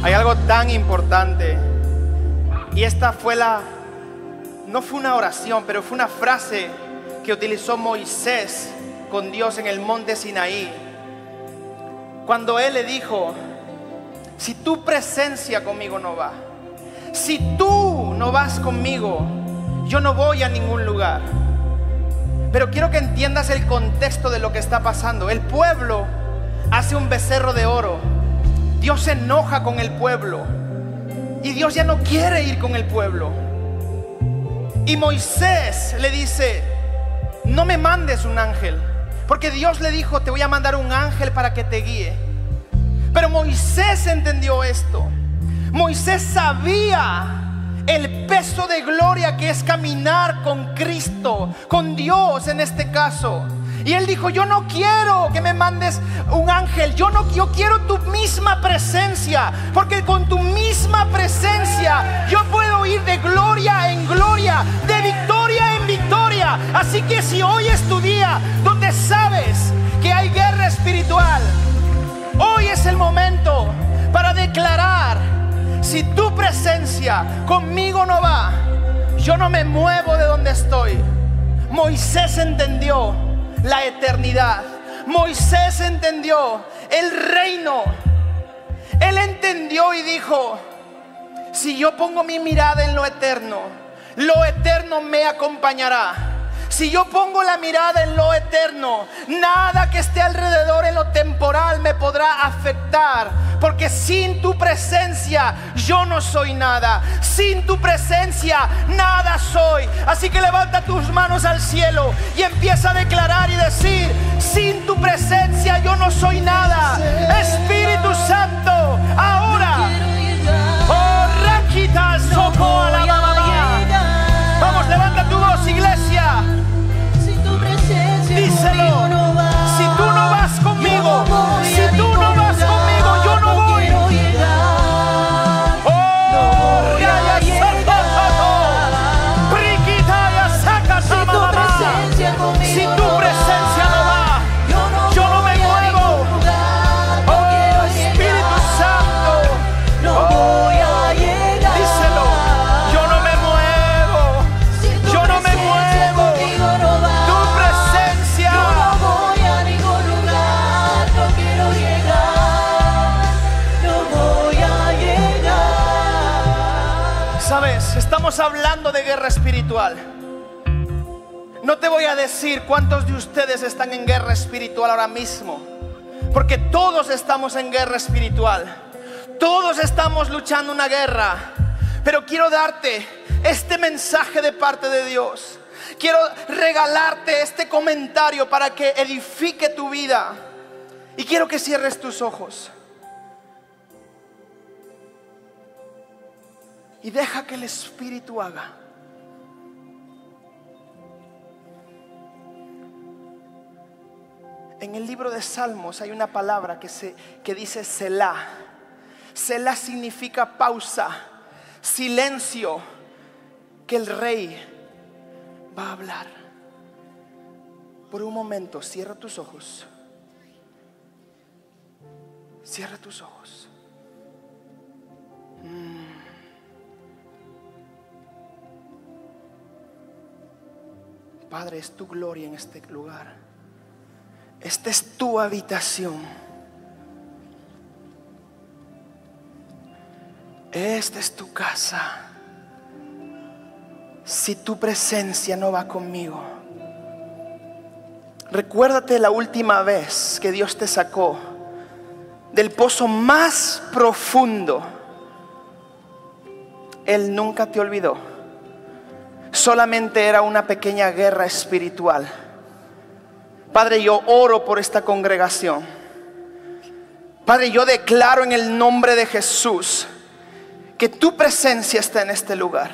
Hay algo tan importante, y esta fue no fue una oración, pero fue una frase que utilizó Moisés con Dios en el monte Sinaí, cuando él le dijo: si tu presencia conmigo no va, si tú no vas conmigo, yo no voy a ningún lugar. Pero quiero que entiendas el contexto de lo que está pasando. El pueblo hace un becerro de oro. Dios se enoja con el pueblo y Dios ya no quiere ir con el pueblo. Y Moisés le dice: no me mandes un ángel, porque Dios le dijo: te voy a mandar un ángel para que te guíe. Pero Moisés entendió esto. Moisés sabía el peso de gloria que es caminar con Cristo, con Dios en este caso. Y él dijo: yo no quiero que me mandes un ángel, yo quiero tu misma presencia, porque con tu misma presencia yo puedo ir de gloria en gloria, de victoria en victoria. Así que si hoy es tu día donde sabes que hay guerra espiritual, hoy es el momento para declarar: si tu presencia conmigo no va, yo no me muevo de donde estoy. Moisés entendió la eternidad. Moisés entendió el reino. Él entendió y dijo: si yo pongo mi mirada en lo eterno me acompañará. Si yo pongo la mirada en lo eterno, nada que esté alrededor en lo temporal me podrá afectar, porque sin tu presencia yo no soy nada. Sin tu presencia nada soy. Así que levanta tus manos al cielo y empieza a declarar y decir: sin tu presencia yo no soy nada. Espíritu Santo, ahora. Oh, Rakita, Soco, Alabama. Vamos, levanta tu voz, iglesia. Díselo: si tú no vas conmigo, si tú no vas conmigo, yo no voy. Oh, Raya Santo, Priquita ya saca si tu presencia no va, yo no me muevo. Oh, Espíritu Santo, no voy a llegar. Díselo: yo no me muevo, yo no me muevo. Estamos hablando de guerra espiritual. No te voy a decir cuántos de ustedes están en guerra espiritual ahora mismo, porque todos estamos en guerra espiritual. Todos estamos luchando una guerra. Pero quiero darte este mensaje de parte de Dios. Quiero regalarte este comentario para que edifique tu vida. Y quiero que cierres tus ojos y deja que el Espíritu haga. En el libro de Salmos hay una palabra que dice Selah. Selah significa pausa, silencio, que el rey va a hablar. Por un momento, cierra tus ojos. Cierra tus ojos. Padre, es tu gloria en este lugar. Esta es tu habitación. Esta es tu casa. Si tu presencia no va conmigo, recuérdate la última vez que Dios te sacó del pozo más profundo. Él nunca te olvidó. Solamente era una pequeña guerra espiritual. Padre, yo oro por esta congregación. Padre, yo declaro en el nombre de Jesús que tu presencia está en este lugar,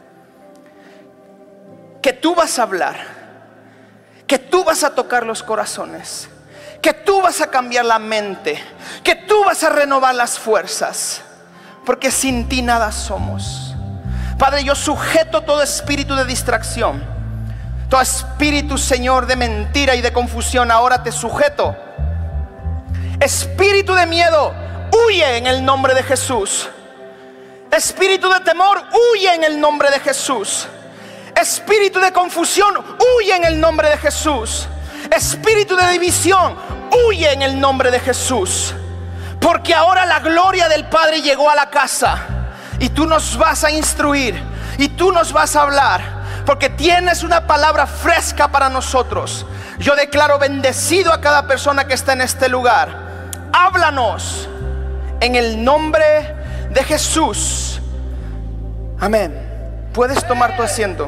que tú vas a hablar, que tú vas a tocar los corazones, que tú vas a cambiar la mente, que tú vas a renovar las fuerzas, porque sin ti nada somos. Padre, yo sujeto todo espíritu de distracción, todo espíritu, Señor, de mentira y de confusión. Ahora te sujeto. Espíritu de miedo, huye en el nombre de Jesús. Espíritu de temor, huye en el nombre de Jesús. Espíritu de confusión, huye en el nombre de Jesús. Espíritu de división, huye en el nombre de Jesús. Porque ahora la gloria del Padre llegó a la casa, y tú nos vas a instruir, y tú nos vas a hablar, porque tienes una palabra fresca para nosotros. Yo declaro bendecido a cada persona que está en este lugar. Háblanos en el nombre de Jesús. Amén. Puedes tomar tu asiento.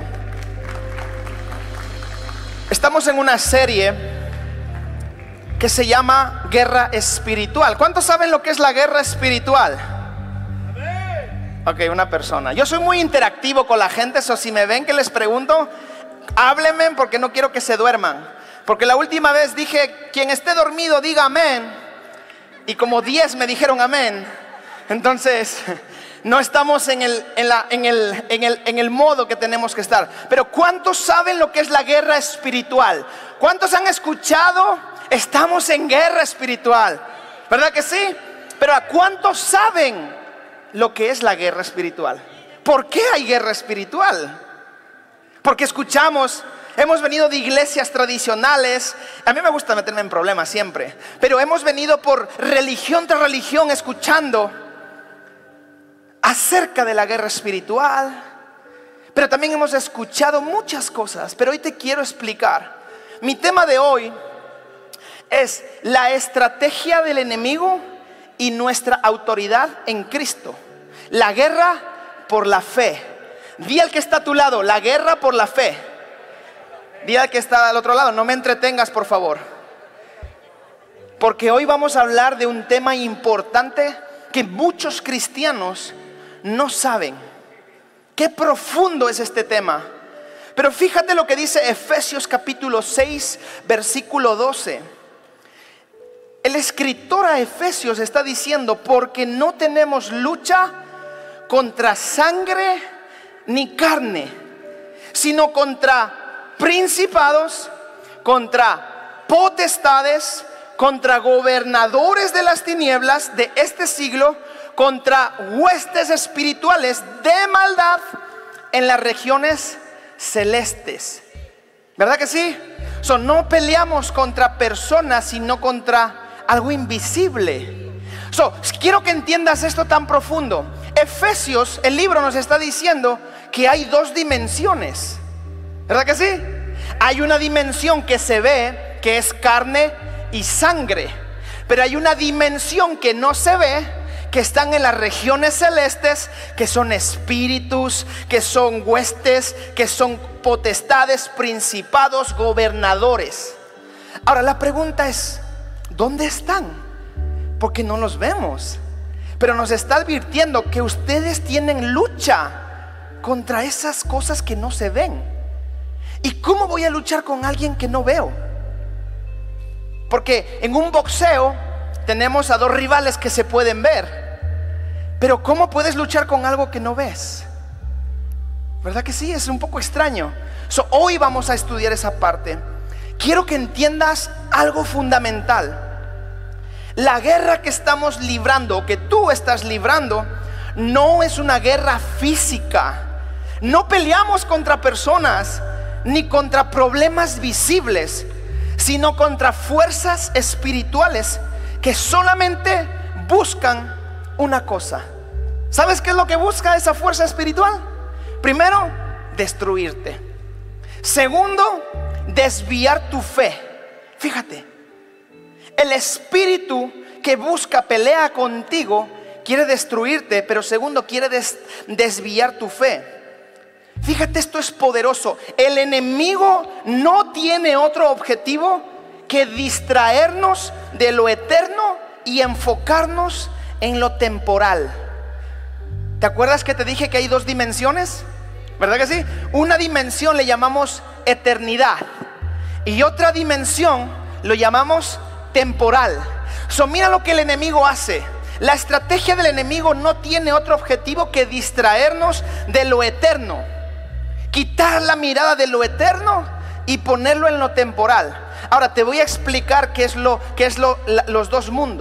Estamos en una serie que se llama Guerra Espiritual. ¿Cuántos saben lo que es la guerra espiritual? Ok, una persona. Yo soy muy interactivo con la gente, so si me ven que les pregunto, háblenme, porque no quiero que se duerman. Porque la última vez dije, quien esté dormido diga amén, y como 10 me dijeron amén. Entonces no estamos en el modo que tenemos que estar. Pero ¿cuántos saben lo que es la guerra espiritual? ¿Cuántos han escuchado? Estamos en guerra espiritual, ¿verdad que sí? Pero ¿a cuántos saben lo que es la guerra espiritual? ¿Por qué hay guerra espiritual? Porque escuchamos, hemos venido de iglesias tradicionales. A mí me gusta meterme en problemas siempre, pero hemos venido por religión tras religión escuchando acerca de la guerra espiritual. Pero también hemos escuchado muchas cosas. Pero hoy te quiero explicar. Mi tema de hoy es la estrategia del enemigo y nuestra autoridad en Cristo. La guerra por la fe. Di al que está a tu lado, la guerra por la fe. Di al que está al otro lado, no me entretengas, por favor. Porque hoy vamos a hablar de un tema importante que muchos cristianos no saben. Qué profundo es este tema. Pero fíjate lo que dice Efesios capítulo 6, versículo 12. El escritor a Efesios está diciendo: porque no tenemos lucha contra sangre ni carne, sino contra principados, contra potestades, contra gobernadores de las tinieblas de este siglo, contra huestes espirituales de maldad en las regiones celestes. ¿Verdad que sí? No peleamos contra personas, sino contra algo invisible. Quiero que entiendas esto tan profundo. Efesios, el libro nos está diciendo que hay dos dimensiones. ¿Verdad que sí? Hay una dimensión que se ve, que es carne y sangre. Pero hay una dimensión que no se ve, que están en las regiones celestes, que son espíritus, que son huestes, que son potestades, principados, gobernadores. Ahora la pregunta es: ¿dónde están? Porque no los vemos. Pero nos está advirtiendo que ustedes tienen lucha contra esas cosas que no se ven. ¿Y cómo voy a luchar con alguien que no veo? Porque en un boxeo tenemos a dos rivales que se pueden ver. Pero ¿cómo puedes luchar con algo que no ves? ¿Verdad que sí? Es un poco extraño. Hoy vamos a estudiar esa parte. Quiero que entiendas algo fundamental. La guerra que estamos librando, que tú estás librando, no es una guerra física. No peleamos contra personas ni contra problemas visibles, sino contra fuerzas espirituales que solamente buscan una cosa. ¿Sabes qué es lo que busca esa fuerza espiritual? Primero, destruirte. Segundo, desviar tu fe. Fíjate, el espíritu que busca, pelea contigo, quiere destruirte, pero segundo, quiere desviar tu fe. Fíjate, esto es poderoso. El enemigo no tiene otro objetivo que distraernos de lo eterno y enfocarnos en lo temporal. ¿Te acuerdas que te dije que hay dos dimensiones? ¿Verdad que sí? Una dimensión le llamamos eternidad y otra dimensión lo llamamos temporal. Mira lo que el enemigo hace. La estrategia del enemigo no tiene otro objetivo que distraernos de lo eterno, quitar la mirada de lo eterno y ponerlo en lo temporal. Ahora te voy a explicar qué es los dos mundos.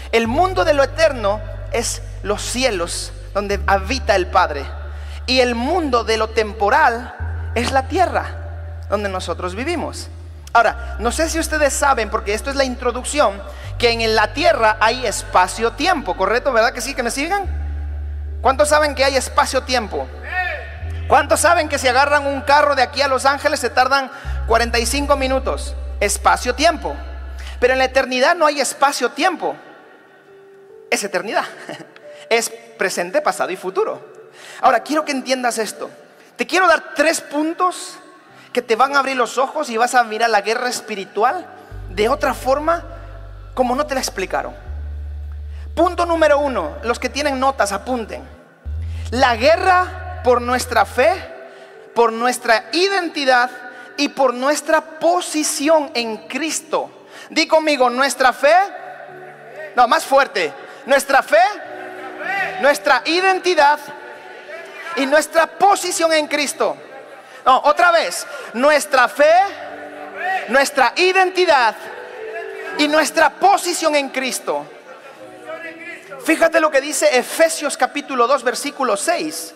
El mundo de lo eterno es los cielos donde habita el Padre, y el mundo de lo temporal es la tierra donde nosotros vivimos. Ahora, no sé si ustedes saben, porque esto es la introducción, que en la tierra hay espacio-tiempo, ¿correcto? ¿Verdad que sí? ¿Que me sigan? ¿Cuántos saben que hay espacio-tiempo? ¿Cuántos saben que si agarran un carro de aquí a Los Ángeles se tardan 45 minutos? Espacio-tiempo. Pero en la eternidad no hay espacio-tiempo. Es eternidad. Es presente, pasado y futuro. Ahora, quiero que entiendas esto. Te quiero dar 3 puntos que te van a abrir los ojos y vas a mirar la guerra espiritual de otra forma como no te la explicaron. Punto número 1, los que tienen notas apunten. La guerra por nuestra fe, por nuestra identidad y por nuestra posición en Cristo. Di conmigo, nuestra fe. No, más fuerte. Nuestra fe, nuestra identidad y nuestra posición en Cristo. No, otra vez. Nuestra fe, nuestra identidad y nuestra posición en Cristo. Fíjate lo que dice Efesios capítulo 2 versículo 6.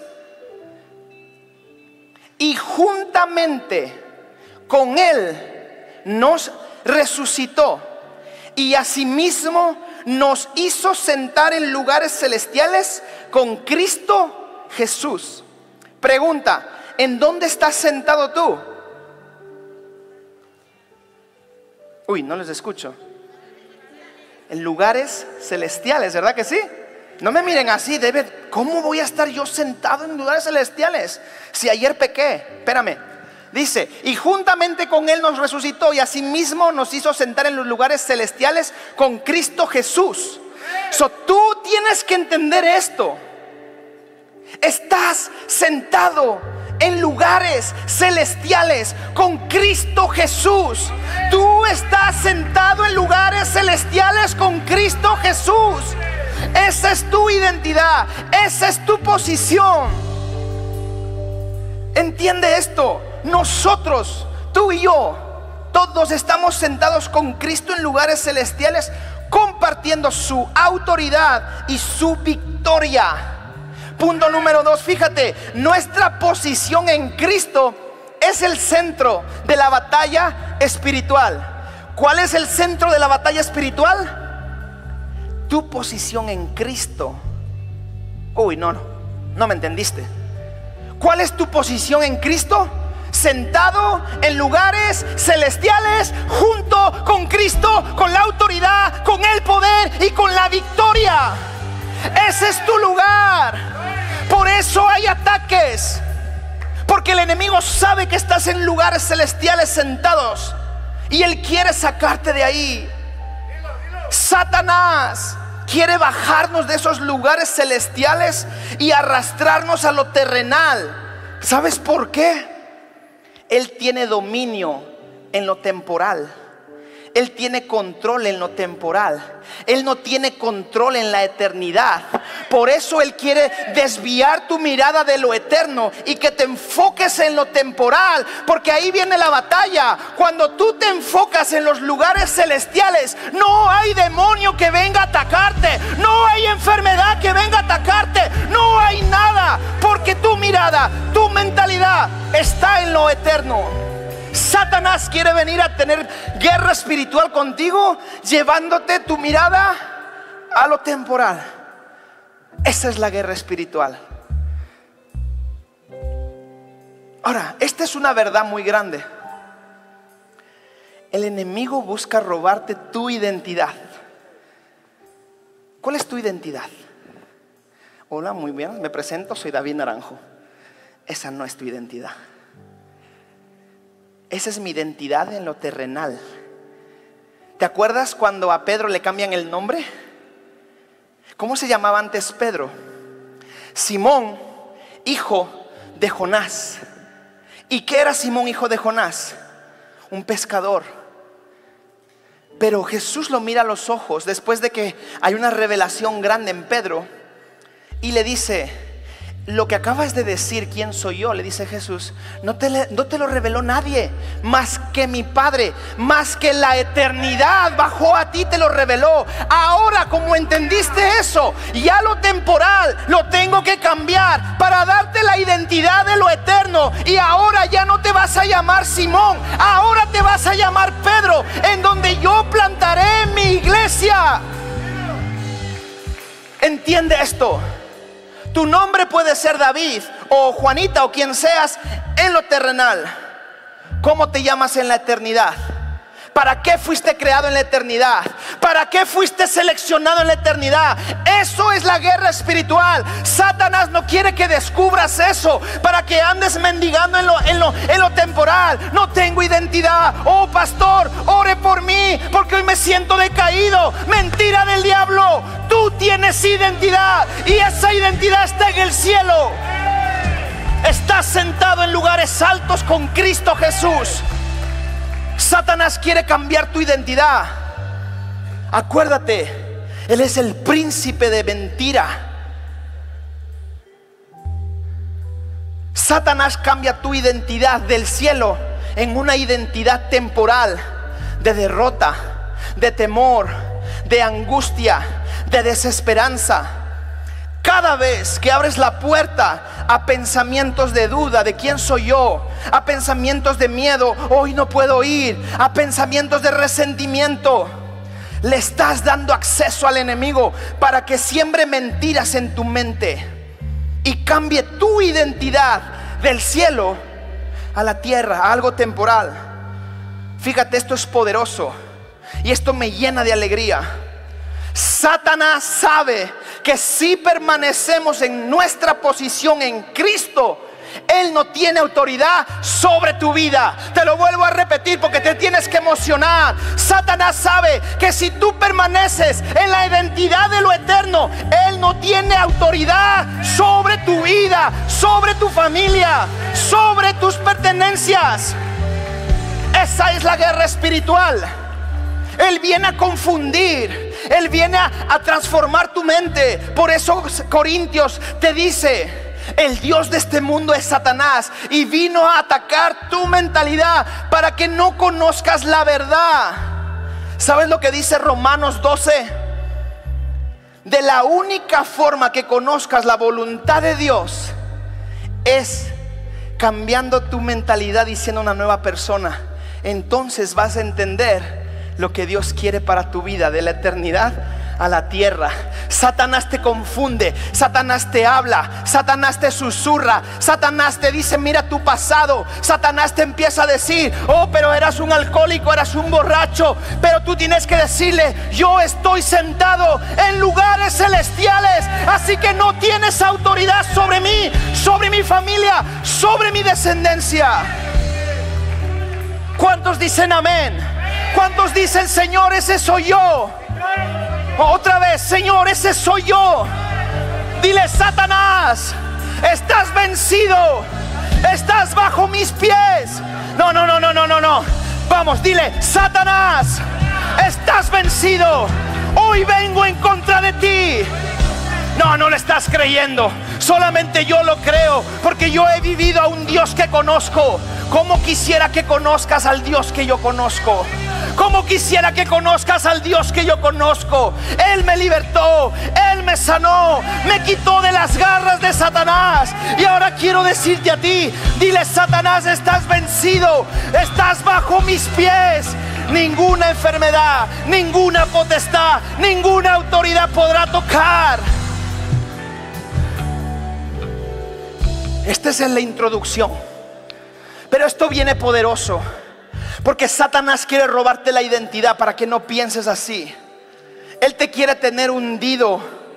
Y juntamente con Él nos resucitó y asimismo nos hizo sentar en lugares celestiales con Cristo Jesús. Pregunta, ¿en dónde estás sentado tú? Uy, no les escucho. En lugares celestiales, ¿verdad que sí? No me miren así, David, ¿cómo voy a estar yo sentado en lugares celestiales? Si ayer pequé, espérame. Dice, y juntamente con Él nos resucitó y asimismo nos hizo sentar en los lugares celestiales con Cristo Jesús. Tú tienes que entender esto. Estás sentado en lugares celestiales con Cristo Jesús. Tú estás sentado en lugares celestiales con Cristo Jesús. Esa es tu identidad, esa es tu posición. Entiende esto. Nosotros, tú y yo, todos estamos sentados con Cristo en lugares celestiales, compartiendo su autoridad y su victoria. Punto número 2, fíjate, nuestra posición en Cristo es el centro de la batalla espiritual. ¿Cuál es el centro de la batalla espiritual? Tu posición en Cristo. Uy, no me entendiste. ¿Cuál es tu posición en Cristo? Sentado en lugares celestiales junto con Cristo, con la autoridad, con el poder y con la victoria. Ese es tu lugar. Por eso hay ataques, porque el enemigo sabe que estás en lugares celestiales sentados y él quiere sacarte de ahí. Satanás quiere bajarnos de esos lugares celestiales y arrastrarnos a lo terrenal. ¿Sabes por qué? Él tiene dominio en lo temporal. Él tiene control en lo temporal. Él no tiene control en la eternidad. Por eso Él quiere desviar tu mirada de lo eterno y que te enfoques en lo temporal, porque ahí viene la batalla. Cuando tú te enfocas en los lugares celestiales, no hay demonio que venga a atacarte, no hay enfermedad que venga a atacarte, no hay nada, porque tu mirada, tu mentalidad está en lo eterno. Satanás quiere venir a tener guerra espiritual contigo, llevándote tu mirada a lo temporal. Esa es la guerra espiritual. Ahora, esta es una verdad muy grande. El enemigo busca robarte tu identidad. ¿Cuál es tu identidad? Hola, muy bien, me presento, soy David Naranjo. Esa no es tu identidad. Esa es mi identidad en lo terrenal. ¿Te acuerdas cuando a Pedro le cambian el nombre? ¿Cómo se llamaba antes Pedro? Simón, hijo de Jonás. ¿Y qué era Simón, hijo de Jonás? Un pescador. Pero Jesús lo mira a los ojos después de que hay una revelación grande en Pedro y le dice: lo que acabas de decir, ¿quién soy yo?, le dice Jesús, no te lo reveló nadie más que mi Padre, más que la eternidad bajó a ti, te lo reveló. Ahora, como entendiste eso, ya lo temporal lo tengo que cambiar para darte la identidad de lo eterno. Y ahora ya no te vas a llamar Simón, ahora te vas a llamar Pedro, en donde yo plantaré mi iglesia. Entiende esto. Tu nombre puede ser David o Juanita o quien seas en lo terrenal. ¿Cómo te llamas en la eternidad? ¿Para qué fuiste creado en la eternidad? ¿Para qué fuiste seleccionado en la eternidad? Eso es la guerra espiritual. Satanás no quiere que descubras eso para que andes mendigando en lo temporal. No tengo identidad. Oh, pastor, ore por mí porque hoy me siento decaído. Mentira del diablo. Tú tienes identidad y esa identidad está en el cielo. Estás sentado en lugares altos con Cristo Jesús. Satanás quiere cambiar tu identidad. Acuérdate, él es el príncipe de mentira. Satanás cambia tu identidad del cielo en una identidad temporal de derrota, de temor, de angustia, de desesperanza. Cada vez que abres la puerta a pensamientos de duda de quién soy yo, a pensamientos de miedo, hoy no puedo ir, a pensamientos de resentimiento, le estás dando acceso al enemigo para que siembre mentiras en tu mente y cambie tu identidad del cielo a la tierra, a algo temporal. Fíjate, esto es poderoso y esto me llena de alegría. Satanás sabe que si permanecemos en nuestra posición en Cristo, él no tiene autoridad sobre tu vida. Te lo vuelvo a repetir porque te tienes que emocionar. Satanás sabe que si tú permaneces en la identidad de lo eterno, él no tiene autoridad sobre tu vida, sobre tu familia, sobre tus pertenencias. Esa es la guerra espiritual. Él viene a confundir, él viene a transformar tu mente. Por eso Corintios te dice: el Dios de este mundo es Satanás y vino a atacar tu mentalidad para que no conozcas la verdad. ¿Sabes lo que dice Romanos 12? De la única forma que conozcas la voluntad de Dios es cambiando tu mentalidad y siendo una nueva persona. Entonces vas a entender lo que Dios quiere para tu vida, de la eternidad a la tierra. Satanás te confunde, Satanás te habla, Satanás te susurra, Satanás te dice: mira tu pasado. Satanás te empieza a decir: oh, pero eras un alcohólico, eras un borracho. Pero tú tienes que decirle: yo estoy sentado en lugares celestiales, así que no tienes autoridad sobre mí, sobre mi familia, sobre mi descendencia. ¿Cuántos dicen amén? ¿Cuántos dicen: Señor, ese soy yo? Otra vez: Señor, ese soy yo. Dile: Satanás, estás vencido, estás bajo mis pies. No. Vamos, dile: Satanás, estás vencido, hoy vengo en contra de ti. No le estás creyendo. Solamente yo lo creo, porque yo he vivido a un Dios que conozco. Como quisiera que conozcas al Dios que yo conozco. Como quisiera que conozcas al Dios que yo conozco. Él me libertó, Él me sanó, me quitó de las garras de Satanás. Y ahora quiero decirte a ti: dile: Satanás, estás vencido, estás bajo mis pies. Ninguna enfermedad, ninguna potestad, ninguna autoridad podrá tocar. Esta es la introducción, pero esto viene poderoso, porque Satanás quiere robarte la identidad para que no pienses así. Él te quiere tener hundido.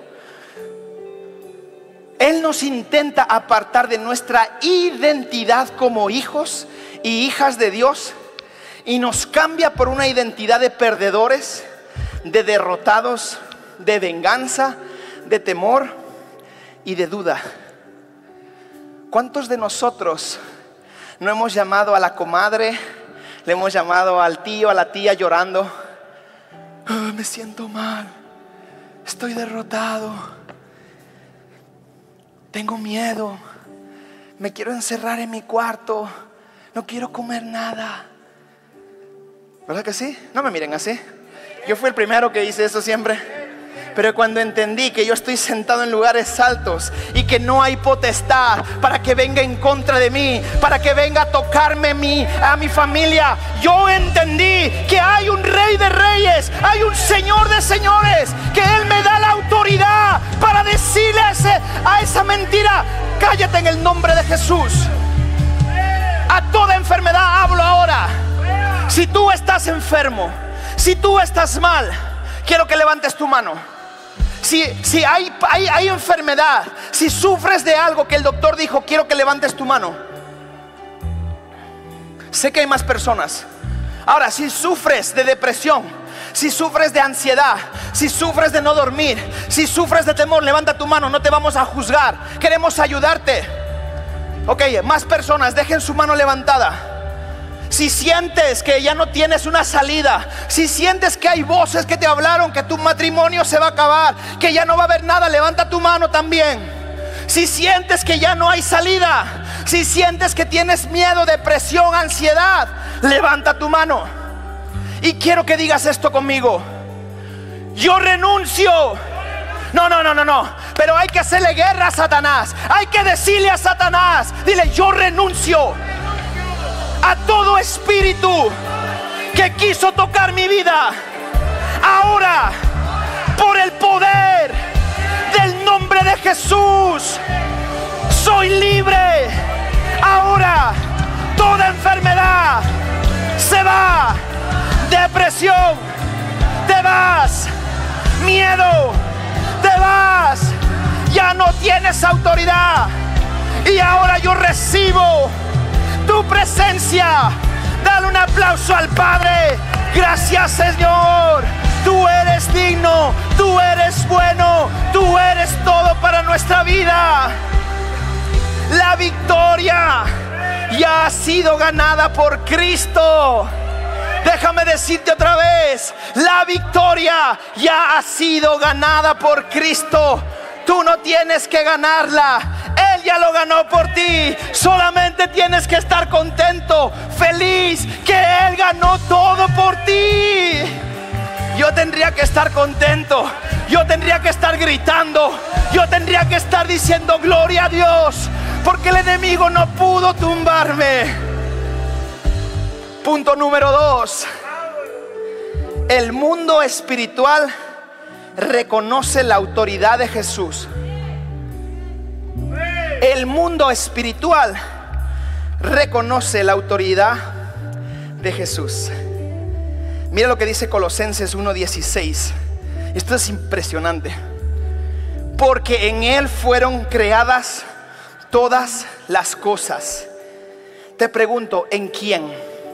Él nos intenta apartar de nuestra identidad como hijos y hijas de Dios y nos cambia por una identidad de perdedores, de derrotados, de venganza, de temor y de duda. ¿Cuántos de nosotros no hemos llamado a la comadre, le hemos llamado al tío, a la tía llorando? Oh, me siento mal, estoy derrotado. tengo miedo, me quiero encerrar en mi cuarto, no quiero comer nada. ¿Verdad que sí? No me miren así. Yo fui el primero que hice eso siempre. Pero cuando entendí que yo estoy sentado en lugares altos y que no hay potestad para que venga en contra de mí, para que venga a tocarme a mi familia, yo entendí que hay un Rey de Reyes, hay un Señor de Señores, que Él me da la autoridad para decirle a esa mentira: cállate en el nombre de Jesús. A toda enfermedad hablo ahora. Si tú estás enfermo, si tú estás mal, quiero que levantes tu mano. Si hay enfermedad, si sufres de algo que el doctor dijo, quiero que levantes tu mano. Sé que hay más personas. Ahora, si sufres de depresión, si sufres de ansiedad, si sufres de no dormir, si sufres de temor, levanta tu mano, no te vamos a juzgar, queremos ayudarte. Ok, más personas, dejen su mano levantada. Si sientes que ya no tienes una salida, si sientes que hay voces que te hablaron que tu matrimonio se va a acabar, que ya no va a haber nada, levanta tu mano también. Si sientes que ya no hay salida, si sientes que tienes miedo, depresión, ansiedad, levanta tu mano. Y quiero que digas esto conmigo: yo renuncio. No, pero hay que hacerle guerra a Satanás. Hay que decirle a Satanás, dile: yo renuncio a todo espíritu que quiso tocar mi vida. Ahora, por el poder del nombre de Jesús, soy libre. Ahora toda enfermedad se va. Depresión, te vas. Miedo, te vas. Ya no tienes autoridad. Y ahora yo recibo tu presencia. Dale un aplauso al Padre. Gracias, Señor. Tú eres digno, tú eres bueno, tú eres todo para nuestra vida. La victoria ya ha sido ganada por Cristo. Déjame decirte otra vez: la victoria ya ha sido ganada por Cristo. Tú no tienes que ganarla. Él ya lo ganó por ti. Solamente tienes que estar contento, feliz, que Él ganó todo por ti. Yo tendría que estar contento. Yo tendría que estar gritando. Yo tendría que estar diciendo gloria a Dios, porque el enemigo no pudo tumbarme. Punto número 2. El mundo espiritual reconoce la autoridad de Jesús. El mundo espiritual reconoce la autoridad de Jesús. Mira lo que dice Colosenses 1:16. Esto es impresionante. Porque en Él fueron creadas todas las cosas. Te pregunto, ¿en quién?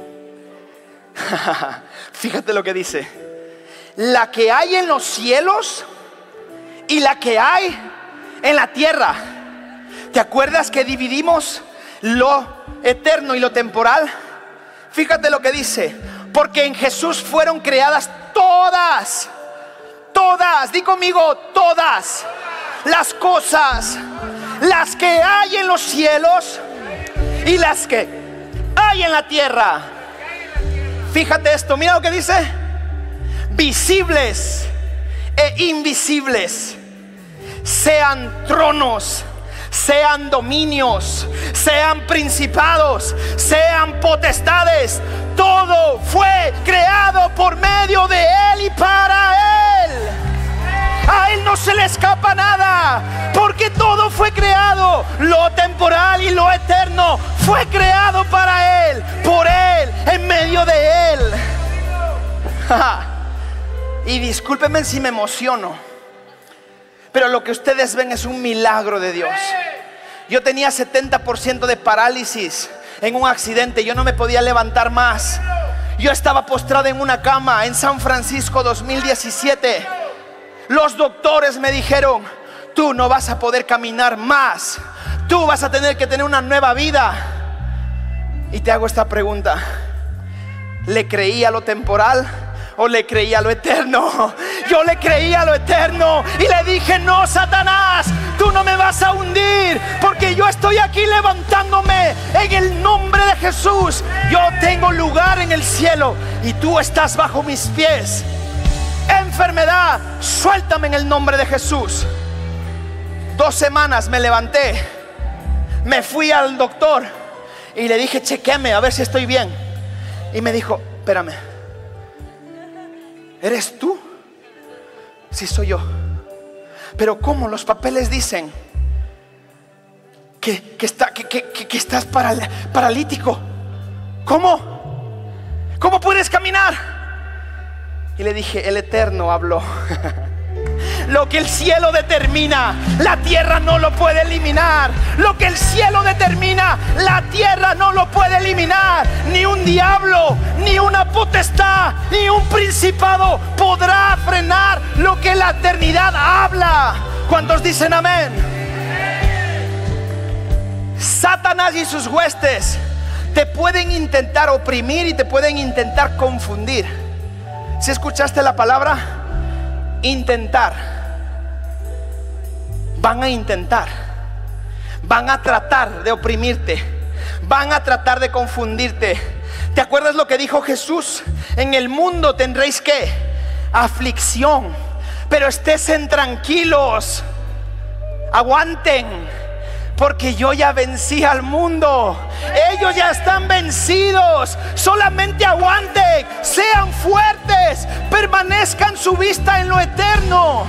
Fíjate lo que dice: la que hay en los cielos y la que hay en la tierra. ¿Te acuerdas que dividimos lo eterno y lo temporal? Fíjate lo que dice: porque en Jesús fueron creadas todas, di conmigo, todas las cosas, las que hay en los cielos y las que hay en la tierra. Fíjate esto, mira lo que dice: visibles e invisibles, sean tronos, sean dominios, sean principados, sean potestades, todo fue creado por medio de Él y para Él. A Él no se le escapa nada, porque todo fue creado, lo temporal y lo eterno fue creado para Él, por Él, en medio de Él. Y discúlpenme si me emociono, pero lo que ustedes ven es un milagro de Dios. Yo tenía 70% de parálisis en un accidente. Yo no me podía levantar más. Yo estaba postrado en una cama en San Francisco 2017. Los doctores me dijeron: tú no vas a poder caminar más, tú vas a tener que tener una nueva vida. Y te hago esta pregunta: ¿le creí a lo temporal o le creí a lo eterno? Yo le creí a lo eterno y le dije: no, Satanás, tú no me vas a hundir, Dile: yo estoy aquí levantándome en el nombre de Jesús. Yo tengo lugar en el cielo y tú estás bajo mis pies. Enfermedad, suéltame en el nombre de Jesús. 2 semanas me levanté, me fui al doctor y le dije: chequéame a ver si estoy bien. Y me dijo: espérame, ¿eres tú? Sí, soy yo. Pero ¿cómo? Los papeles dicen que estás paralítico. ¿Cómo puedes caminar? Y le dije: el Eterno habló. Lo que el cielo determina, la tierra no lo puede eliminar. Lo que el cielo determina, la tierra no lo puede eliminar. Ni un diablo, ni una potestad, ni un principado podrá frenar lo que la eternidad habla. ¿Cuántos dicen amén? Satanás y sus huestes te pueden intentar oprimir y te pueden intentar confundir. ¿Sí escuchaste la palabra? Intentar. Van a intentar, van a tratar de oprimirte, van a tratar de confundirte. ¿Te acuerdas lo que dijo Jesús? En el mundo tendréis ¿qué? Aflicción, pero estén tranquilos, aguanten, porque yo ya vencí al mundo. Ellos ya están vencidos. Solamente aguanten, sean fuertes, permanezcan su vista en lo eterno.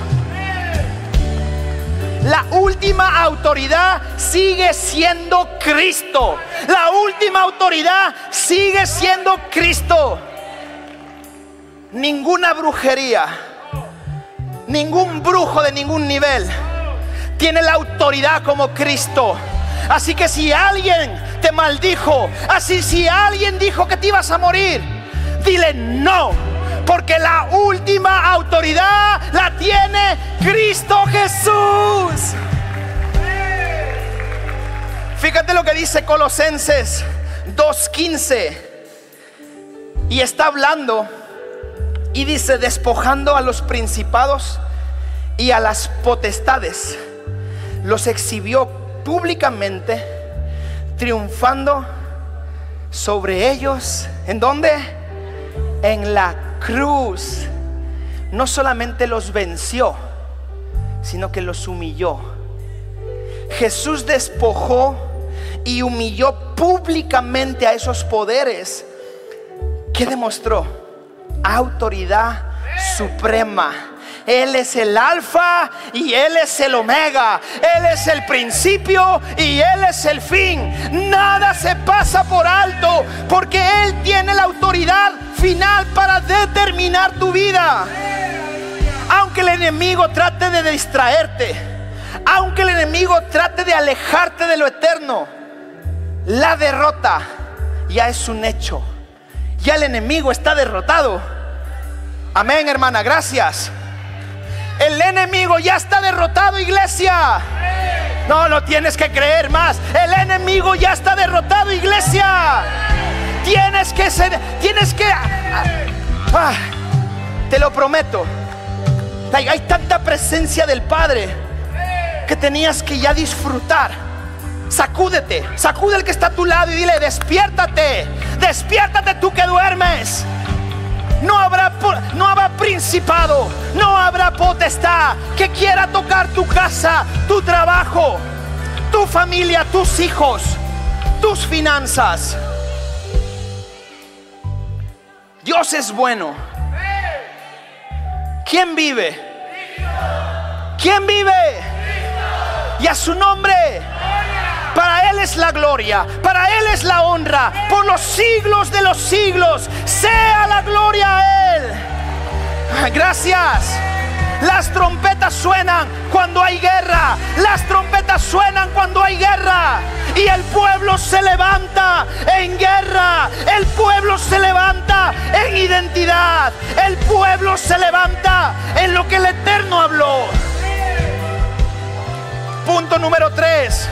La última autoridad sigue siendo Cristo. La última autoridad sigue siendo Cristo. Ninguna brujería, ningún brujo de ningún nivel tiene la autoridad como Cristo. Así que si alguien te maldijo, así si alguien dijo que te ibas a morir, dile no, porque la última autoridad la tiene Cristo Jesús. Fíjate lo que dice Colosenses 2:15. Y está hablando y dice: despojando a los principados y a las potestades, los exhibió públicamente, triunfando sobre ellos. ¿En dónde? En la cruz. No solamente los venció, sino que los humilló. Jesús despojó y humilló públicamente a esos poderes. ¿Qué demostró? Autoridad suprema. Él es el alfa y Él es el omega. Él es el principio y Él es el fin. Nada se pasa por alto, porque Él tiene la autoridad final para determinar tu vida. Aunque el enemigo trate de distraerte, aunque el enemigo trate de alejarte de lo eterno, la derrota ya es un hecho. Ya el enemigo está derrotado. Amén, hermana, gracias. El enemigo ya está derrotado, iglesia. No lo tienes que creer más. El enemigo ya está derrotado, iglesia. Te lo prometo. Hay tanta presencia del Padre que tenías que ya disfrutar. Sacúdete, sacude al que está a tu lado y dile: despiértate, despiértate tú que duermes. No habrá principado, no habrá potestad que quiera tocar tu casa, tu trabajo, tu familia, tus hijos, tus finanzas. Dios es bueno. ¿Quién vive? ¿Quién vive? Y a su nombre. Para Él es la gloria, para Él es la honra, por los siglos de los siglos. Sea la gloria a Él. Gracias. Las trompetas suenan cuando hay guerra. Las trompetas suenan cuando hay guerra. Y el pueblo se levanta en guerra. El pueblo se levanta en identidad. El pueblo se levanta en lo que el Eterno habló. Punto número 3.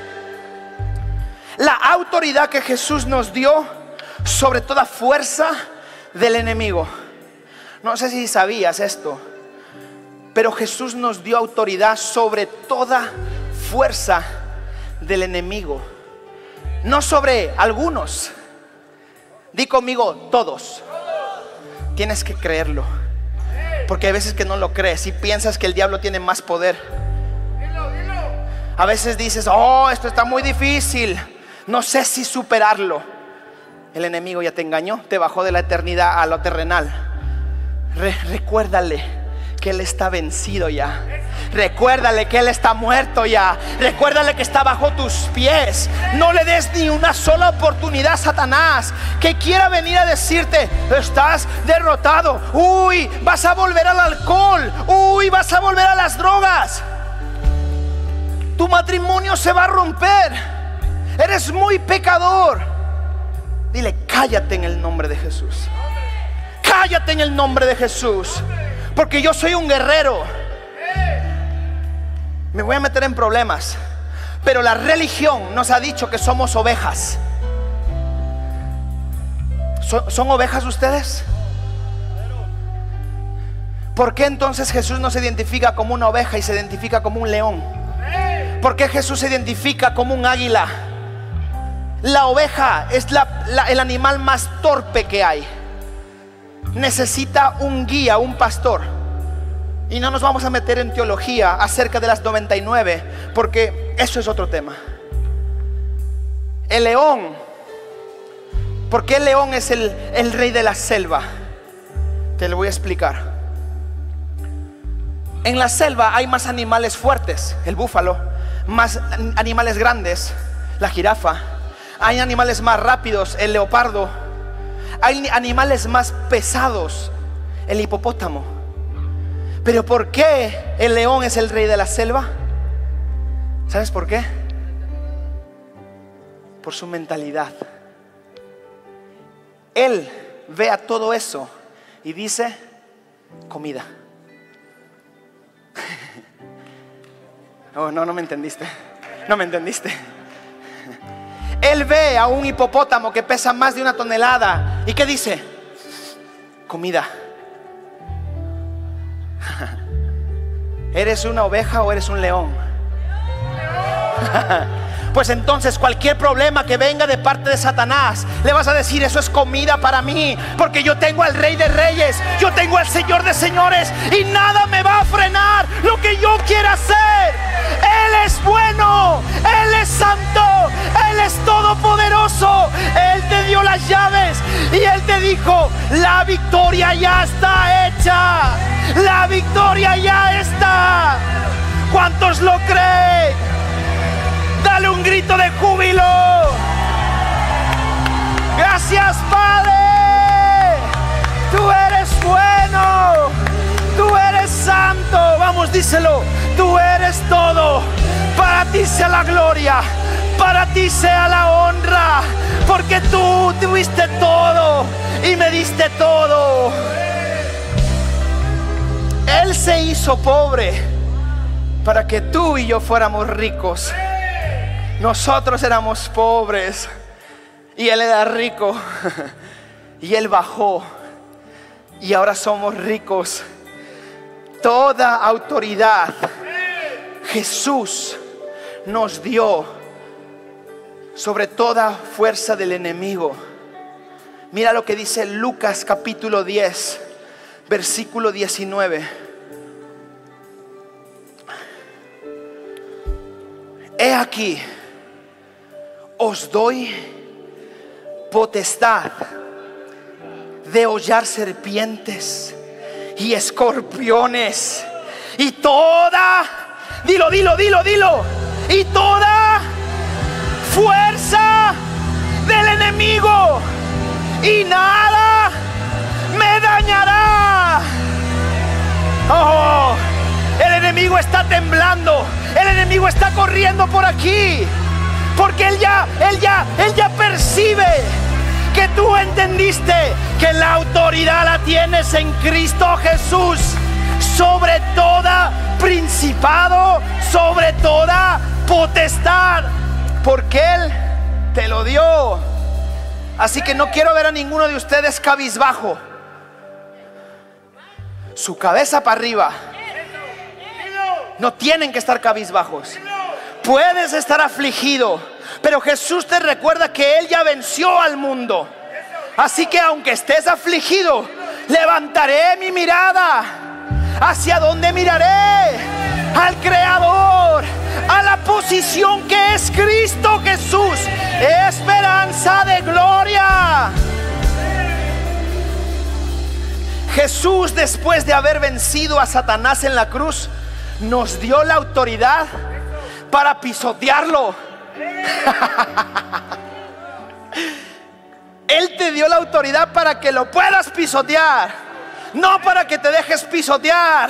La autoridad que Jesús nos dio sobre toda fuerza del enemigo. No sé si sabías esto, pero Jesús nos dio autoridad sobre toda fuerza del enemigo. No sobre algunos. Di conmigo, todos. Tienes que creerlo, porque hay veces que no lo crees y piensas que el diablo tiene más poder. A veces dices, oh, esto está muy difícil, no sé si superarlo. El enemigo ya te engañó, te bajó de la eternidad a lo terrenal. Recuérdale que Él está vencido ya. Recuérdale que Él está muerto ya. Recuérdale que está bajo tus pies. No le des ni una sola oportunidad a Satanás que quiera venir a decirte, estás derrotado. Uy, vas a volver al alcohol. Uy, vas a volver a las drogas. Tu matrimonio se va a romper. Eres muy pecador. Dile, cállate en el nombre de Jesús. Cállate en el nombre de Jesús, porque yo soy un guerrero. Me voy a meter en problemas, pero la religión nos ha dicho que somos ovejas. ¿Son ovejas ustedes? ¿Por qué entonces Jesús no se identifica como una oveja y se identifica como un león? ¿Por qué Jesús se identifica como un águila? La oveja es el animal más torpe que hay. Necesita un guía, un pastor. Y no nos vamos a meter en teología acerca de las 99, porque eso es otro tema. El león, ¿por qué el león es el rey de la selva? Te lo voy a explicar. En la selva hay más animales fuertes, el búfalo, más animales grandes, la jirafa. Hay animales más rápidos, el leopardo. Hay animales más pesados, el hipopótamo. Pero ¿por qué el león es el rey de la selva? ¿Sabes por qué? Por su mentalidad. Él ve a todo eso y dice, comida. Oh, no me entendiste. No me entendiste. Él ve a un hipopótamo que pesa más de 1 tonelada. ¿Y qué dice? Comida. ¿Eres una oveja o eres un león? Pues entonces cualquier problema que venga de parte de Satanás, le vas a decir, eso es comida para mí, porque yo tengo al Rey de Reyes, yo tengo al Señor de Señores, y nada me va a frenar lo que yo quiera hacer. Él es bueno, Él es santo, Él es todopoderoso. Él te dio las llaves y Él te dijo, la victoria ya está hecha. La victoria ya está. ¿Cuántos lo creen? Dale un grito de júbilo. Gracias, Padre. Tú eres bueno. Tú eres santo. Vamos, díselo. Tú eres todo. Para ti sea la gloria. Para ti sea la honra. Porque tú tuviste todo y me diste todo. Él se hizo pobre para que tú y yo fuéramos ricos. Nosotros éramos pobres y Él era rico. Y Él bajó y ahora somos ricos. Toda autoridad Jesús nos dio sobre toda fuerza del enemigo. Mira lo que dice Lucas capítulo 10, versículo 19. He aquí, os doy potestad de hollar serpientes y escorpiones y toda, dilo, y toda fuerza del enemigo, y nada me dañará. Oh, el enemigo está temblando, el enemigo está corriendo por aquí, porque él ya percibe que tú entendiste que la autoridad la tienes en Cristo Jesús sobre toda principado, sobre toda potestad, porque Él te lo dio. Así que no quiero ver a ninguno de ustedes cabizbajo. Su cabeza para arriba. No tienen que estar cabizbajos, Puedes estar afligido, pero Jesús te recuerda que Él ya venció al mundo. Así que aunque estés afligido, levantaré mi mirada. ¿Hacia dónde miraré? Al Creador, a la posición que es Cristo Jesús, esperanza de gloria. Jesús, después de haber vencido a Satanás en la cruz, nos dio la autoridad para pisotearlo. Él te dio la autoridad para que lo puedas pisotear, no para que te dejes pisotear.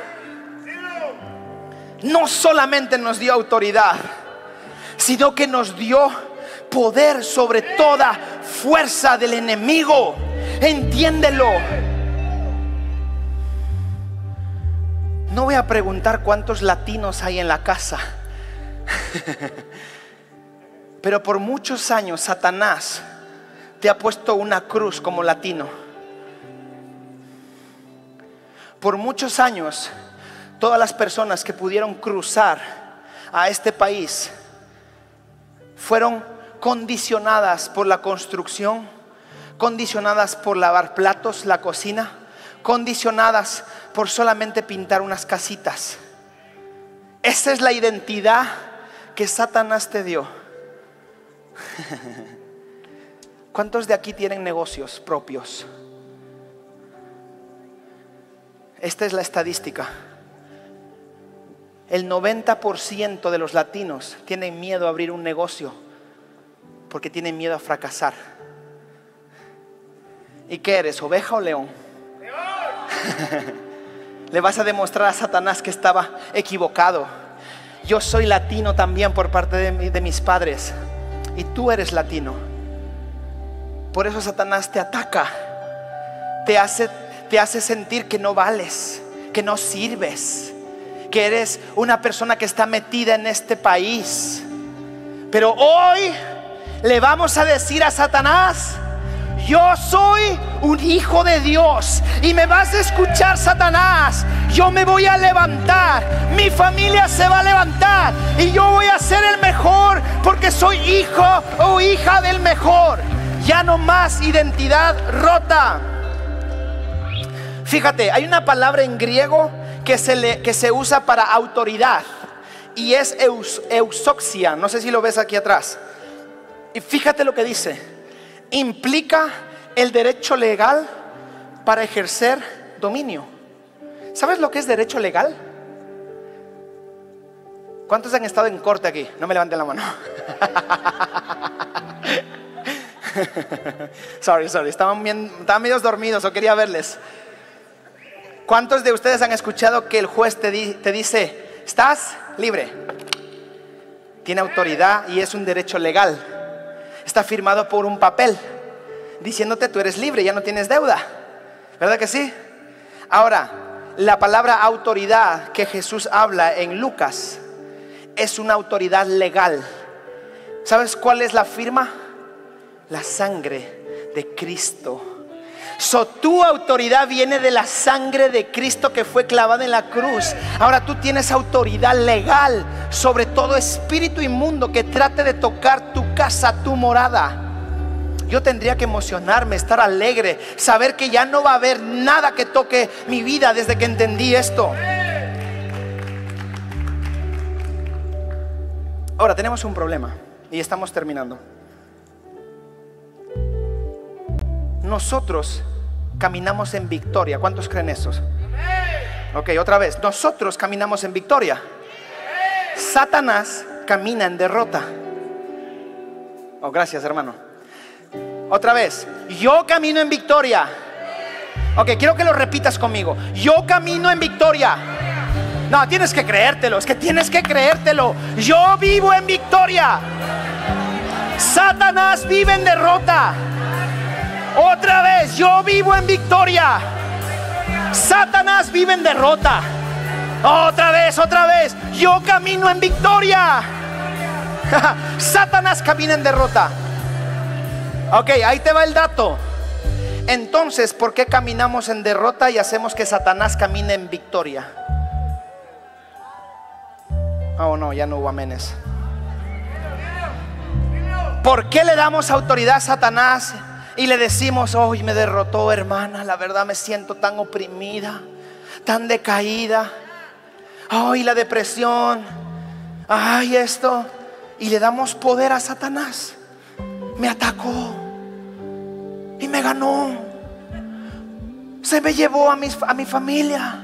No solamente nos dio autoridad, sino que nos dio poder sobre toda fuerza del enemigo. Entiéndelo. No voy a preguntar cuántos latinos hay en la casa, pero por muchos años Satanás te ha puesto una cruz como latino. Por muchos años todas las personas que pudieron cruzar a este país fueron condicionadas por la construcción, condicionadas por lavar platos, la cocina, condicionadas por solamente pintar unas casitas. Esa es la identidad que Satanás te dio. ¿Cuántos de aquí tienen negocios propios? Esta es la estadística. El 90% de los latinos tienen miedo a abrir un negocio porque tienen miedo a fracasar. ¿Y qué eres, oveja o león? Le vas a demostrar a Satanás que estaba equivocado. Yo soy latino también por parte de mis padres, y tú eres latino. Por eso Satanás te ataca, te hace sentir que no vales, que no sirves, que eres una persona que está metida en este país. Pero hoy le vamos a decir a Satanás: yo soy un hijo de Dios. Y me vas a escuchar, Satanás. Yo me voy a levantar, mi familia se va a levantar, y yo voy a ser el mejor, porque soy hijo o hija del mejor. Ya no más identidad rota. Fíjate, hay una palabra en griego que se usa para autoridad, y es eusoxia. No sé si lo ves aquí atrás. Y fíjate lo que dice: implica el derecho legal para ejercer dominio. ¿Sabes lo que es derecho legal? ¿Cuántos han estado en corte aquí? No me levanten la mano. Sorry, estaban medio dormidos o quería verles. ¿Cuántos de ustedes han escuchado que el juez te dice: estás libre? Tiene autoridad y es un derecho legal. Está firmado por un papel diciéndote: tú eres libre, ya no tienes deuda. ¿Verdad que sí? Ahora, la palabra autoridad que Jesús habla en Lucas es una autoridad legal. ¿Sabes cuál es la firma? La sangre de Cristo. Tu autoridad viene de la sangre de Cristo que fue clavada en la cruz. Ahora tú tienes autoridad legal sobre todo espíritu inmundo que trate de tocar tu casa, tu morada. Yo tendría que emocionarme, estar alegre, saber que ya no va a haber nada que toque mi vida desde que entendí esto. Ahora tenemos un problema y estamos terminando. Nosotros caminamos en victoria. ¿Cuántos creen eso? Ok, otra vez. Nosotros caminamos en victoria. Satanás camina en derrota. Oh, gracias, hermano. Otra vez. Yo camino en victoria. Ok, quiero que lo repitas conmigo. Yo camino en victoria. No, tienes que creértelo. Es que tienes que creértelo. Yo vivo en victoria. Satanás vive en derrota. Otra vez, yo vivo en victoria. Satanás vive en derrota. Otra vez, yo camino en victoria. Satanás camina en derrota. Ok, ahí te va el dato. Entonces, ¿por qué caminamos en derrota y hacemos que Satanás camine en victoria? Oh no, ya no hubo amenes. ¿Por qué le damos autoridad a Satanás y le decimos, hoy me derrotó, hermana, la verdad me siento tan oprimida, tan decaída, ay, la depresión, ay, esto, y le damos poder a Satanás? Me atacó y me ganó, se me llevó a mi familia,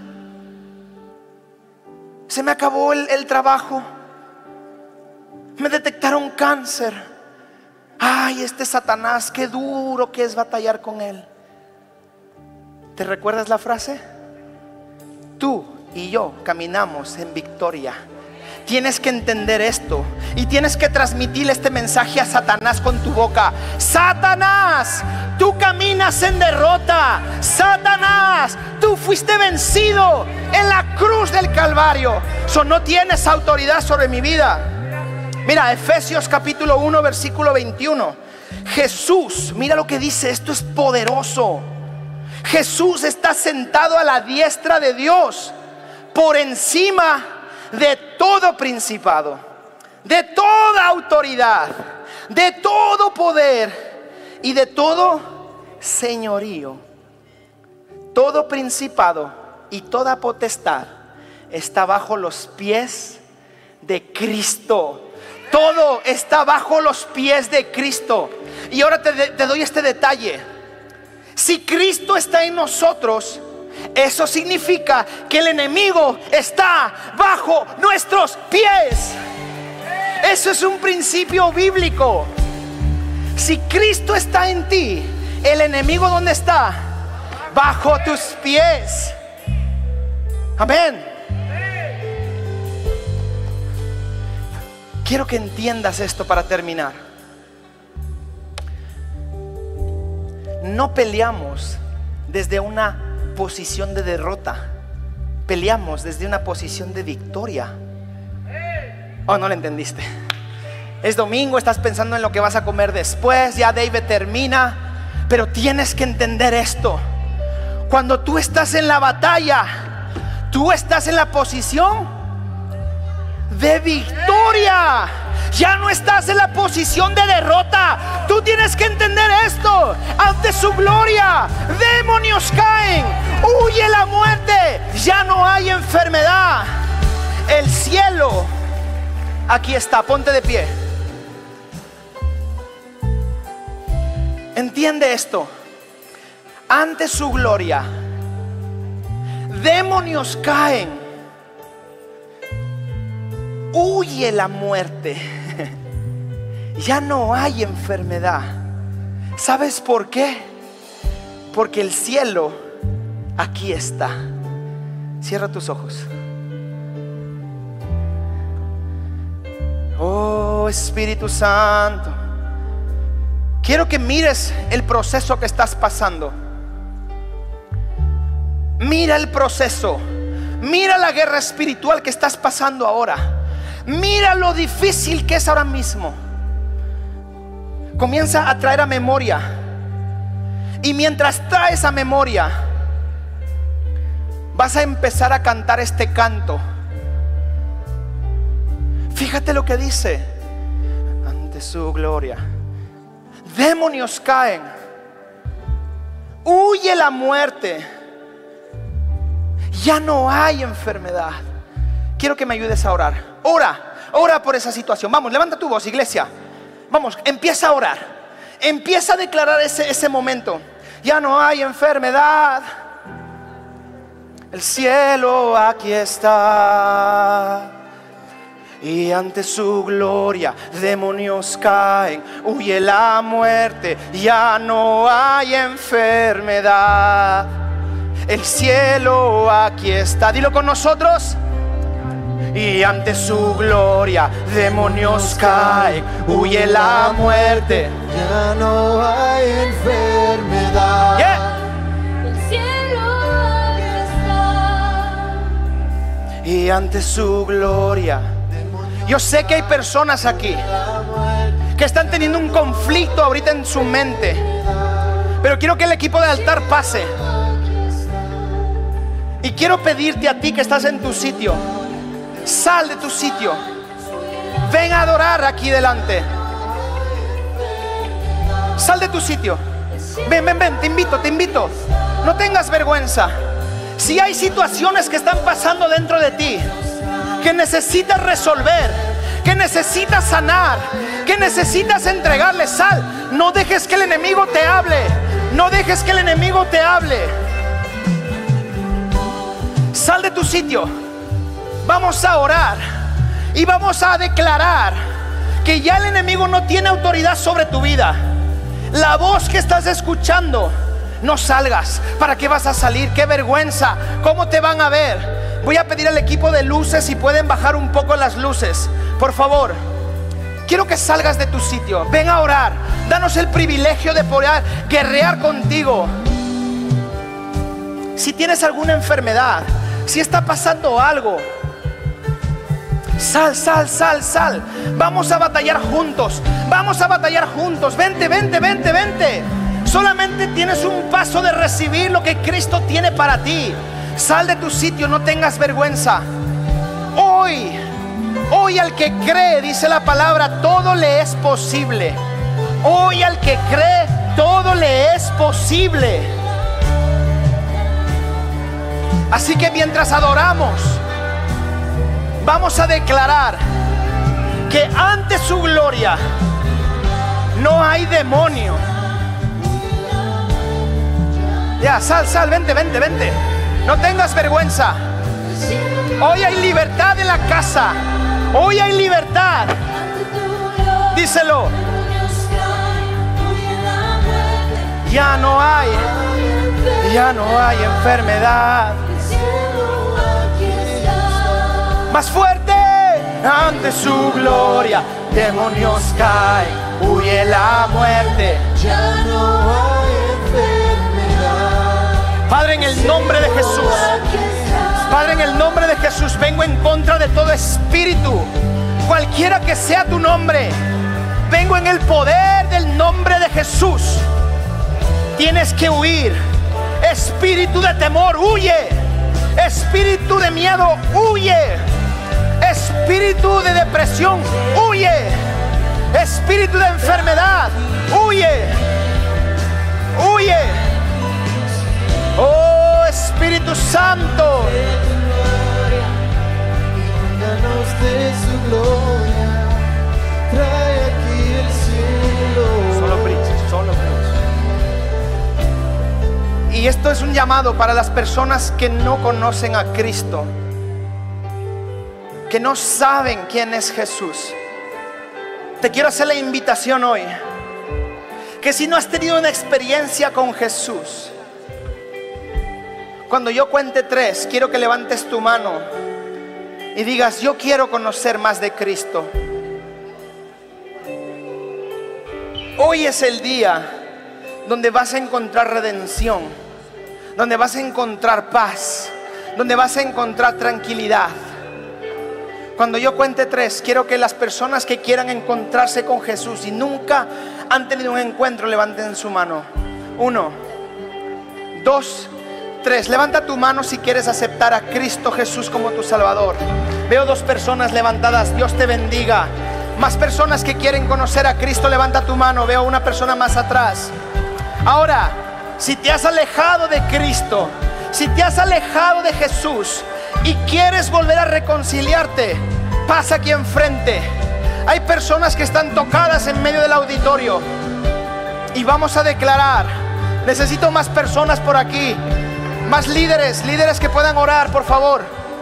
se me acabó el trabajo, me detectaron cáncer. Ay, este Satanás, qué duro que es batallar con él. ¿Te recuerdas la frase? Tú y yo caminamos en victoria. Tienes que entender esto y tienes que transmitirle este mensaje a Satanás con tu boca. Satanás, tú caminas en derrota. Satanás, tú fuiste vencido en la cruz del Calvario. No tienes autoridad sobre mi vida. Mira, Efesios capítulo 1 versículo 21. Jesús, mira lo que dice, esto es poderoso. Jesús está sentado a la diestra de Dios, por encima de todo principado, de toda autoridad, de todo poder y de todo señorío. Todo principado y toda potestad está bajo los pies de Cristo. Todo está bajo los pies de Cristo. Y ahora te doy este detalle. Si Cristo está en nosotros, eso significa que el enemigo está bajo nuestros pies. Eso es un principio bíblico. Si Cristo está en ti, el enemigo ¿dónde está? Bajo tus pies. Amén. Quiero que entiendas esto para terminar. No peleamos desde una posición de derrota, peleamos desde una posición de victoria. Oh, no lo entendiste. Es domingo, estás pensando en lo que vas a comer después, ya David termina. Pero tienes que entender esto. Cuando tú estás en la batalla, tú estás en la posición de victoria. Ya no estás en la posición de derrota. Tú tienes que entender esto. Ante su gloria, demonios caen, huye la muerte, ya no hay enfermedad. El cielo aquí está. Ponte de pie. Entiende esto. Ante su gloria, demonios caen, huye la muerte, ya no hay enfermedad. ¿Sabes por qué? Porque el cielo aquí está. Cierra tus ojos. Oh Espíritu Santo, quiero que mires el proceso que estás pasando. Mira el proceso. Mira la guerra espiritual que estás pasando ahora. Mira lo difícil que es ahora mismo. Comienza a traer a memoria. Y mientras traes a memoria, vas a empezar a cantar este canto. Fíjate lo que dice. Ante su gloria, demonios caen, huye la muerte, ya no hay enfermedad. Quiero que me ayudes a orar. Ora por esa situación. Vamos, levanta tu voz, iglesia. Vamos, empieza a orar. Empieza a declarar ese momento. Ya no hay enfermedad. El cielo aquí está. Y ante su gloria, demonios caen, huye la muerte, ya no hay enfermedad. El cielo aquí está. Dilo con nosotros. Y ante su gloria, demonios caen, huye la muerte, ya no hay enfermedad. Yeah. El cielo aquí está. Y ante su gloria. Yo sé que hay personas aquí que están teniendo un conflicto ahorita en su mente, pero quiero que el equipo de altar pase. Y quiero pedirte a ti que estás en tu sitio, Sal de tu sitio. Ven a adorar aquí delante. Sal de tu sitio. Ven, ven, ven, te invito. No tengas vergüenza. Si hay situaciones que están pasando dentro de ti, que necesitas resolver, que necesitas sanar, que necesitas entregarle, sal. No dejes que el enemigo te hable. No dejes que el enemigo te hable. Sal de tu sitio. Vamos a orar y vamos a declarar que ya el enemigo no tiene autoridad sobre tu vida. La voz que estás escuchando, no salgas. ¿Para qué vas a salir? ¡Qué vergüenza! ¿Cómo te van a ver? Voy a pedir al equipo de luces si pueden bajar un poco las luces, por favor. Quiero que salgas de tu sitio. Ven a orar. Danos el privilegio de poder guerrear contigo. Si tienes alguna enfermedad, si está pasando algo, sal. Vamos a batallar juntos. Vente. Solamente tienes un paso de recibir lo que Cristo tiene para ti. Sal de tu sitio, no tengas vergüenza. Hoy al que cree, dice la palabra, todo le es posible. Hoy al que cree, todo le es posible. Así que mientras adoramos, vamos a declarar que ante su gloria no hay demonio. Ya, sal, vente. No tengas vergüenza. Hoy hay libertad en la casa. Hoy hay libertad. Díselo. Ya no hay enfermedad. Más fuerte. Ante su gloria, demonios caen, huye la muerte. Ya no hay enfermedad. Padre, en el nombre de Jesús. Padre, en el nombre de Jesús, vengo en contra de todo espíritu, cualquiera que sea tu nombre. Vengo en el poder del nombre de Jesús. Tienes que huir. Espíritu de temor, huye. Espíritu de miedo, huye. Espíritu de depresión, huye. Espíritu de enfermedad, huye. Oh Espíritu Santo, Danos de su gloria, trae aquí el cielo. Solo preach. Y esto es un llamado para las personas que no conocen a Cristo, que no saben quién es Jesús. Te quiero hacer la invitación hoy, que si no has tenido una experiencia con Jesús, cuando yo cuente 3, quiero que levantes tu mano y digas: yo quiero conocer más de Cristo. Hoy es el día donde vas a encontrar redención, donde vas a encontrar paz, donde vas a encontrar tranquilidad. Cuando yo cuente 3, quiero que las personas que quieran encontrarse con Jesús y nunca han tenido un encuentro, levanten su mano. 1, 2, 3. Levanta tu mano si quieres aceptar a Cristo Jesús como tu Salvador. Veo 2 personas levantadas. Dios te bendiga. Más personas que quieren conocer a Cristo, levanta tu mano. Veo una persona más atrás. Ahora, si te has alejado de Cristo, si te has alejado de Jesús y quieres volver a reconciliarte, pasa aquí enfrente. Hay personas que están tocadas en medio del auditorio y vamos a declarar. Necesito más personas por aquí, más líderes que puedan orar, por favor.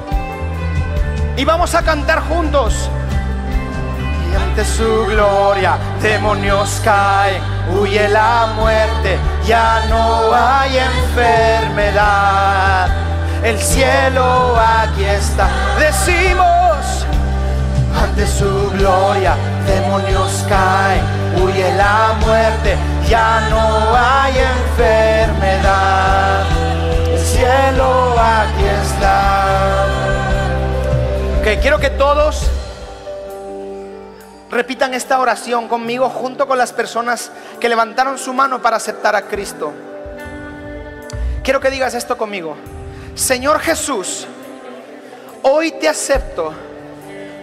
Y vamos a cantar juntos. Y ante su gloria, demonios caen, huye la muerte, ya no hay enfermedad. El cielo aquí está. Decimos: ante su gloria, demonios caen, huye la muerte, ya no hay enfermedad. El cielo aquí está. Ok, quiero que todos repitan esta oración conmigo, junto con las personas que levantaron su mano para aceptar a Cristo. Quiero que digas esto conmigo: Señor Jesús, hoy te acepto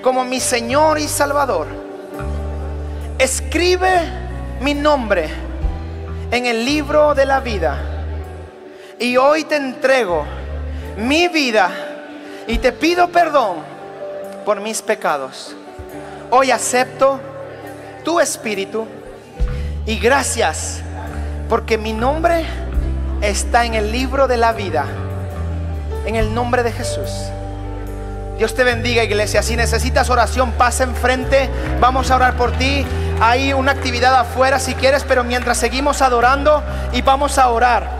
como mi Señor y Salvador. Escribe mi nombre en el libro de la vida. Y hoy te entrego mi vida y te pido perdón por mis pecados. Hoy acepto tu espíritu y gracias porque mi nombre está en el libro de la vida. En el nombre de Jesús. Dios te bendiga, iglesia. Si necesitas oración, pasa enfrente. Vamos a orar por ti. Hay una actividad afuera si quieres, pero mientras seguimos adorando y vamos a orar.